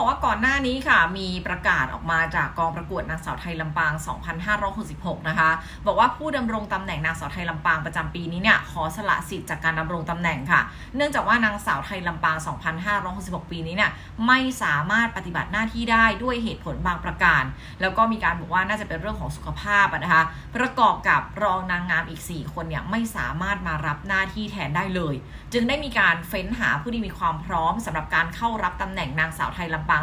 บอกว่าก่อนหน้านี้ค่ะมีประกาศออกมาจากกองประกวดนางสาวไทยลำปาง 2566 นะคะบอกว่าผู้ดำรงตำแหน่งนางสาวไทยลำปางประจำปีนี้เนี่ยขอสละสิทธิ์จากการดำรงตำแหน่งค่ะเนื่องจากว่านางสาวไทยลำปาง 2566 ปีนี้เนี่ยไม่สามารถปฏิบัติหน้าที่ได้ด้วยเหตุผลบางประการแล้วก็มีการบอกว่าน่าจะเป็นเรื่องของสุขภาพนะคะประกอบกับรองนางงามอีก4คนเนี่ยไม่สามารถมารับหน้าที่แทนได้เลยจึงได้มีการเฟ้นหาผู้ที่มีความพร้อมสำหรับการเข้ารับตำแหน่งนางสาวไทยลำปาง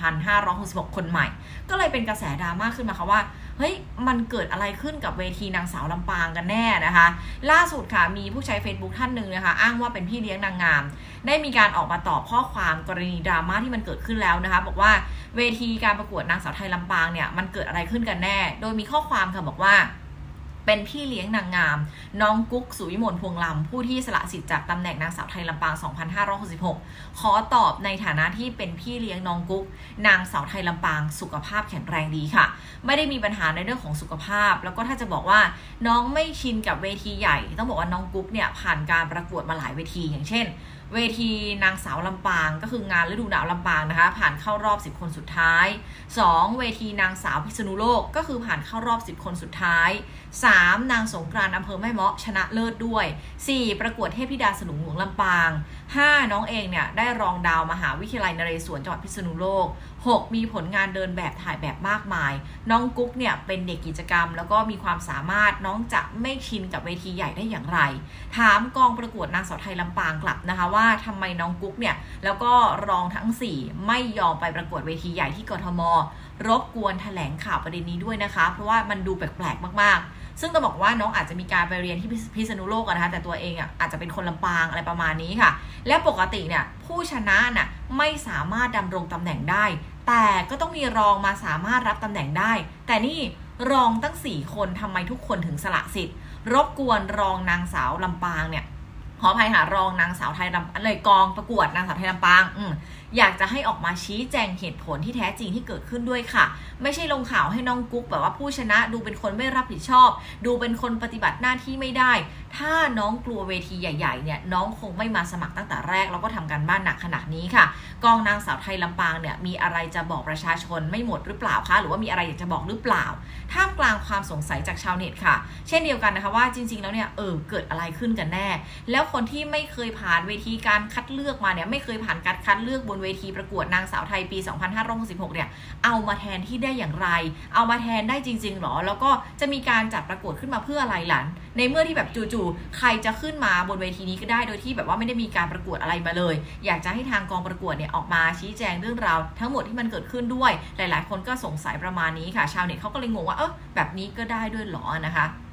2566 คนใหม่ก็เลยเป็นกระแสดราม่าขึ้นมาค่ะว่าเฮ้ยมันเกิดอะไรขึ้นกับเวทีนางสาวลำปางกันแน่นะคะล่าสุดค่ะมีผู้ใช้ Facebook ท่านหนึ่งนะคะอ้างว่าเป็นพี่เลี้ยงนางงามได้มีการออกมาตอบข้อความกรณีดราม่าที่มันเกิดขึ้นแล้วนะคะบอกว่าเวทีการประกวดนางสาวไทยลำปางเนี่ยมันเกิดอะไรขึ้นกันแน่โดยมีข้อความค่ะบอกว่าเป็นพี่เลี้ยงนางงามน้องกุ๊กสุวิมลพวงลำผู้ที่สละสิทธิ์จากตำแหน่งนางสาวไทยลำปาง 2566 ขอตอบในฐานะที่เป็นพี่เลี้ยงน้องกุ๊กนางสาวไทยลำปางสุขภาพแข็งแรงดีค่ะไม่ได้มีปัญหาในเรื่องของสุขภาพแล้วก็ถ้าจะบอกว่าน้องไม่ชินกับเวทีใหญ่ต้องบอกว่าน้องกุ๊กเนี่ยผ่านการประกวดมาหลายเวทีอย่างเช่นเวทีนางสาวลำปางก็คืองานฤดูหนาวลำปางนะคะผ่านเข้ารอบ10คนสุดท้าย2เวทีนางสาวพิษณุโลกก็คือผ่านเข้ารอบ10คนสุดท้าย3นางสงกรานต์อำเภอแม่เมาะชนะเลิศด้วย4ประกวดเทพธิดาสลุงหลวงลำปาง5น้องเองเนี่ยได้รองดาวมหาวิทยาลัยนเรศวรจังหวัดพิษณุโลก6มีผลงานเดินแบบถ่ายแบบมากมายน้องกุ๊กเนี่ยเป็นเด็กกิจกรรมแล้วก็มีความสามารถน้องจะไม่ชินกับเวทีใหญ่ได้อย่างไรถามกองประกวดนางสาวไทยลำปางกลับนะคะว่าทำไมน้องกุ๊กเนี่ยแล้วก็รองทั้ง4ไม่ยอมไปประกวดเวทีใหญ่ที่กทมรบกวนแถลงข่าวประเด็นนี้ด้วยนะคะเพราะว่ามันดูแปลกๆมากๆซึ่งต้องบอกว่าน้องอาจจะมีการไปเรียนที่พิษณุโลกนะคะแต่ตัวเองอาจจะเป็นคนลำปางอะไรประมาณนี้ค่ะและปกติเนี่ยผู้ชนะน่ะไม่สามารถดำรงตำแหน่งได้แต่ก็ต้องมีรองมาสามารถรับตำแหน่งได้แต่นี่รองตั้ง4คนทำไมทุกคนถึงสละสิทธิ์รบกวนรองนางสาวลำปางเนี่ยขออภัยค่ะรองนางสาวไทยลำเลยกองประกวดนางสาวไทยลำปางอยากจะให้ออกมาชี้แจงเหตุผลที่แท้จริงที่เกิดขึ้นด้วยค่ะไม่ใช่ลงข่าวให้น้องกุ๊กแบบว่าผู้ชนะดูเป็นคนไม่รับผิดชอบดูเป็นคนปฏิบัติหน้าที่ไม่ได้ถ้าน้องกลัวเวทีใหญ่ๆเนี่ยน้องคงไม่มาสมัครตั้งแต่แรกแล้วก็ทำการบ้านหนักขนาดนี้ค่ะกองนางสาวไทยลำปางเนี่ยมีอะไรจะบอกประชาชนไม่หมดหรือเปล่าคะหรือว่ามีอะไรอยากจะบอกหรือเปล่าท่ามกลางความสงสัยจากชาวเน็ตค่ะเช่นเดียวกันนะคะว่าจริงๆแล้วเนี่ยเกิดอะไรขึ้นกันแน่แล้วคนที่ไม่เคยผ่านเวทีการคัดเลือกมาเนี่ยไม่เคยผ่านการคัดเลือกบนเวทีประกวดนางสาวไทยปี 2566 เนี่ยเอามาแทนที่ได้อย่างไรเอามาแทนได้จริงๆหรอแล้วก็จะมีการจัดประกวดขึ้นมาเพื่ออะไรหลันในเมื่อที่แบบจู่ๆใครจะขึ้นมาบนเวทีนี้ก็ได้โดยที่แบบว่าไม่ได้มีการประกวดอะไรมาเลยอยากจะให้ทางกองประกวดเนี่ยออกมาชี้แจงเรื่องราวทั้งหมดที่มันเกิดขึ้นด้วยหลายๆคนก็สงสัยประมาณนี้ค่ะชาวเน็ตเขาก็เลยงงว่าแบบนี้ก็ได้ด้วยหรอนะคะ